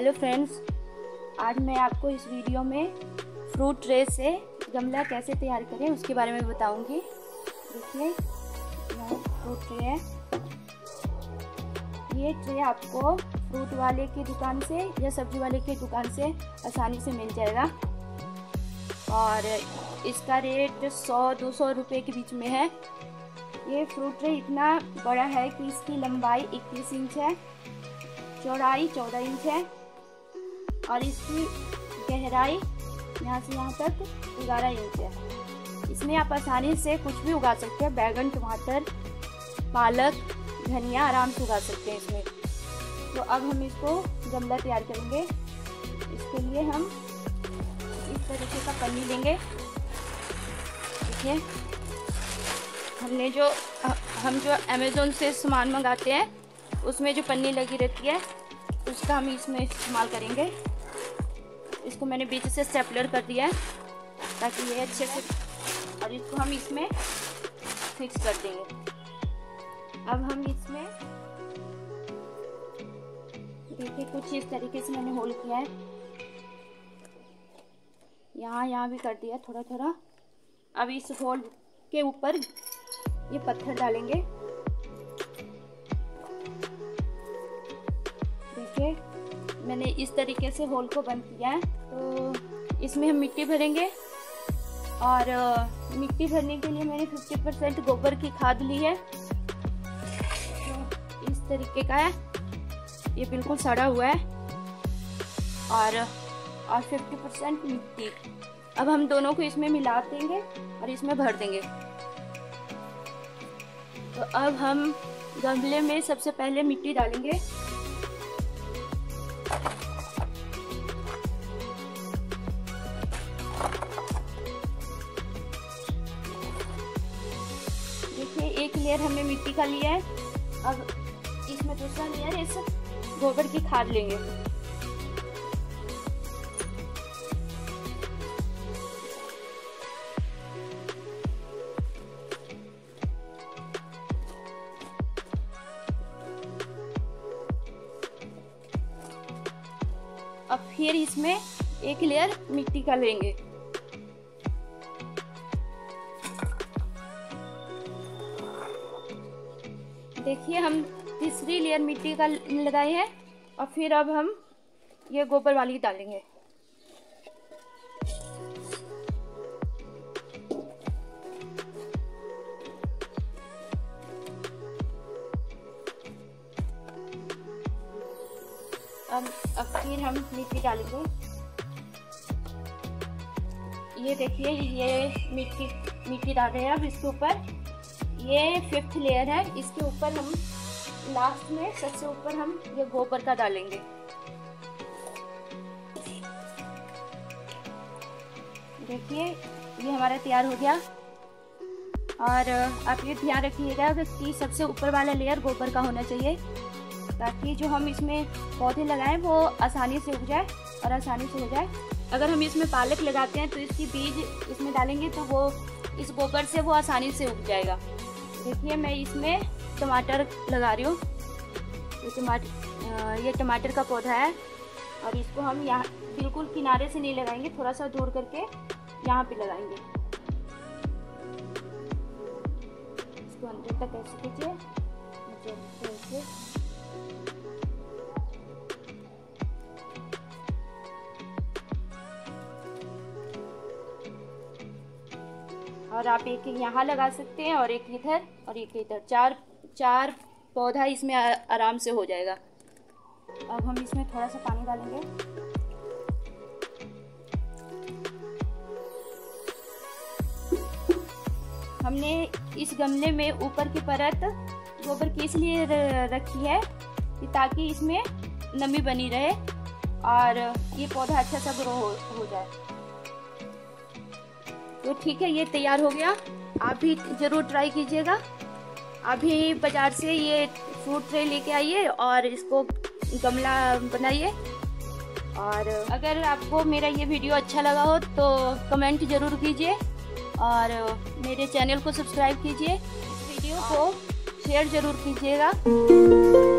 Hello friends, आज मैं आपको इस वीडियो में फ्रूट ट्रे से गमला कैसे तैयार करें उसके बारे में बताऊंगी। देखिए यह फ्रूट ट्रे है। ये ट्रे आपको फ्रूट वाले की दुकान से या सब्जी वाले की दुकान से आसानी से मिल जाएगा और इसका रेट 100-200 रुपये के बीच में है। ये फ्रूट ट्रे इतना बड़ा है कि इसकी लंबाई 21 इंच है, चौड़ाई 14 इंच है और इसकी गहराई यहाँ से यहाँ तक 11 इंच है। इसमें आप आसानी से कुछ भी उगा सकते हैं, बैगन, टमाटर, पालक, धनिया आराम से उगा सकते हैं इसमें। तो अब हम इसको गमला तैयार करेंगे। इसके लिए हम इस तरीके का पन्नी लेंगे। देखिए हम जो अमेज़ोन से सामान मंगाते हैं उसमें जो पन्नी लगी रहती है उसका हम इसमें इस्तेमाल करेंगे। इसको मैंने बीच से स्टेपलर कर दिया है ताकि ये अच्छे से, और इसको हम इसमें फिक्स कर देंगे। अब हम इसमें देखिए कुछ इस तरीके से मैंने होल किया है, यहाँ भी कर दिया थोड़ा थोड़ा। अब इस होल के ऊपर ये पत्थर डालेंगे। देखिए मैंने इस तरीके से होल को बंद किया है। तो इसमें हम मिट्टी भरेंगे और मिट्टी भरने के लिए मैंने 50% गोबर की खाद ली है। तो इस तरीके का है, ये बिल्कुल सड़ा हुआ है और 50% मिट्टी। अब हम दोनों को इसमें मिला देंगे और इसमें भर देंगे। तो अब हम गमले में सबसे पहले मिट्टी डालेंगे। देखिए एक लेयर हमने मिट्टी का लिया है। अब इसमें दूसरा लेयर इस गोबर की खाद लेंगे। अब फिर इसमें एक लेयर मिट्टी का लेंगे। देखिए हम तीसरी लेयर मिट्टी का लगाए हैं और फिर अब हम ये गोबर वाली डालेंगे। अब फिर हम मिट्टी डालेंगे। ये देखिए ये मिट्टी डाल रहे हैं। अब इसके ऊपर ये 5th लेयर है, इसके ऊपर हम लास्ट में सबसे ऊपर हम ये गोबर का डालेंगे। देखिए ये हमारा तैयार हो गया। और आप ये ध्यान रखिएगा कि सबसे ऊपर वाला लेयर गोबर का होना चाहिए ताकि जो हम इसमें पौधे लगाएं वो आसानी से उग जाए और आसानी से हो जाए। अगर हम इसमें पालक लगाते हैं तो इसकी बीज इसमें डालेंगे तो वो इस गोबर से वो आसानी से उग जाएगा। देखिए मैं इसमें टमाटर लगा रही हूँ। ये टमाटर का पौधा है और इसको हम यहाँ बिल्कुल किनारे से नहीं लगाएंगे, थोड़ा सा दूर करके यहाँ पे लगाएंगे। इसको अंदर तक ऐसे कीजिए। और आप एक यहाँ लगा सकते हैं और एक इधर और एक इधर, चार पौधा इसमें आराम से हो जाएगा। अब हम इसमें थोड़ा सा पानी डालेंगे। हमने इस गमले में ऊपर की परत गोबर की इसलिए रखी है कि ताकि इसमें नमी बनी रहे और ये पौधा अच्छा सा ग्रो हो जाए। तो ठीक है, ये तैयार हो गया। आप भी ज़रूर ट्राई कीजिएगा। अभी बाज़ार से ये फ्रूट ट्रे लेके आइए और इसको गमला बनाइए। और अगर आपको मेरा ये वीडियो अच्छा लगा हो तो कमेंट ज़रूर कीजिए और मेरे चैनल को सब्सक्राइब कीजिए। इस वीडियो को शेयर ज़रूर कीजिएगा।